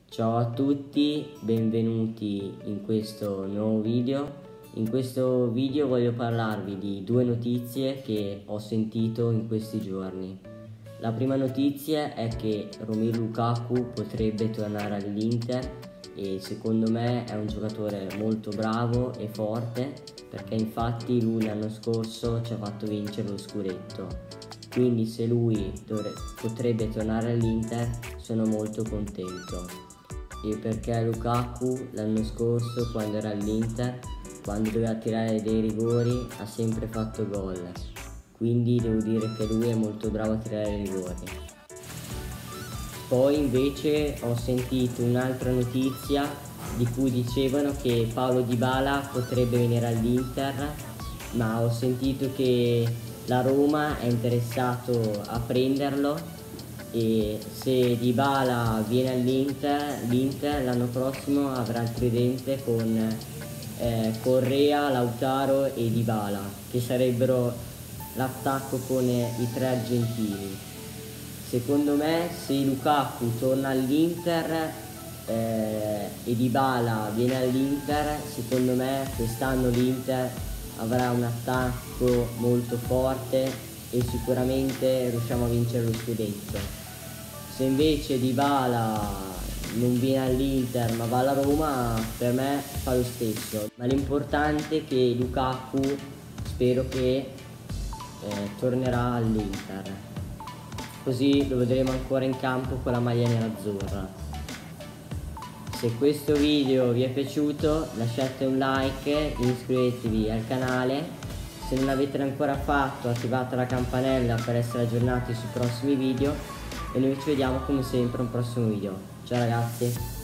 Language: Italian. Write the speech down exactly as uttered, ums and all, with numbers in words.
Ciao a tutti, benvenuti in questo nuovo video. In questo video voglio parlarvi di due notizie che ho sentito in questi giorni. La prima notizia è che Romelu Lukaku potrebbe tornare all'Inter e secondo me è un giocatore molto bravo e forte, perché infatti lui l'anno scorso ci ha fatto vincere lo scudetto. Quindi se lui potrebbe tornare all'Inter sono molto contento. E perché Lukaku l'anno scorso, quando era all'Inter, quando doveva tirare dei rigori, ha sempre fatto gol. Quindi devo dire che lui è molto bravo a tirare i rigori. Poi invece ho sentito un'altra notizia di cui dicevano che Paulo Dybala potrebbe venire all'Inter, ma ho sentito che la Roma è interessato a prenderlo, e se Dybala viene all'Inter, l'Inter l'anno prossimo avrà il tridente con eh, Correa, Lautaro e Dybala, che sarebbero l'attacco con eh, i tre argentini. Secondo me se Lukaku torna all'Inter eh, e Dybala viene all'Inter, secondo me quest'anno l'Inter avrà un attacco molto forte e sicuramente riusciamo a vincere lo scudetto. Se invece Dybala non viene all'Inter ma va alla Roma, per me fa lo stesso. Ma l'importante è che Lukaku spero che eh, tornerà all'Inter, così lo vedremo ancora in campo con la maglia nerazzurra. Se questo video vi è piaciuto lasciate un like, iscrivetevi al canale. Se non l'avete ancora fatto attivate la campanella per essere aggiornati sui prossimi video e noi ci vediamo come sempre a un prossimo video. Ciao ragazzi!